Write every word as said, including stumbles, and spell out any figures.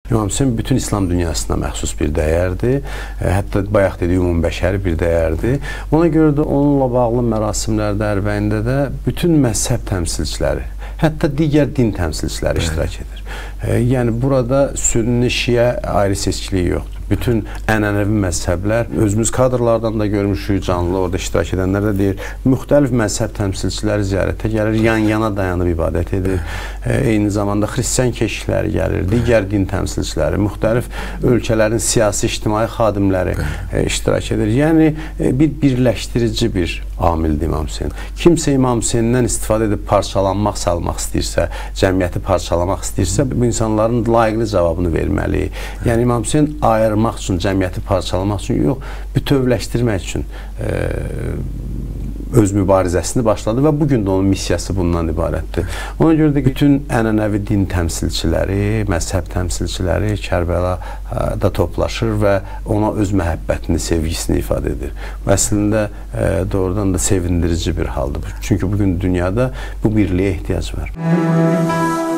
İmam Hüseyin bütün İslam dünyasına məxsus bir dəyərdir. Hətta bayaq dediyi ümumi bəşəri bir dəyərdir. Ona görə də onunla bağlı mərasimlərdə, Ərbəyində də bütün məzhəb təmsilçiləri, hətta digər din təmsilçiləri iştirak edir. Yəni burada sünni, şiə ayrı seçkiliyi yoxdur. Bütün ənənəvi məzhəblər, özümüz kadrlardan da görmüşük, canlı orada iştirak edənlər də deyir, müxtəlif məzhəb təmsilçiləri ziyarətə gəlir, yan-yana dayanıb ibadət edir. Eyni zamanda xristian keşikləri gəlir, digər din təmsilçiləri, müxtəlif ölkələrin siyasi, ictimai xadimləri iştirak edir. Yəni, bir birləşdirici bir amildir İmam Hüseyin. Kimsə İmam Hüseyindən istifadə edib parçalanmaq, salmaq istəyirsə, cəmiyyəti parçalamaq istəyirsə, bu insanların layiqli cavabını verməli. Yəni, İmam Hüseyin ayırmaq üçün, cəmiyyəti parçalamaq üçün yox, bütövləşdirmək üçün e, öz mübarizəsini başladı və bugün də onun missiyası bundan ibarətdir. Ona görə də bütün ənənəvi din təmsilçiləri, məzhəb təmsilçiləri Kərbəlada toplaşır və ona öz məhəbbətini, sevgisini ifadə edir. Və əslində e, doğrudan da sevindirici bir haldır. Çünki bugün dünyada bu birliyə ehtiyac var.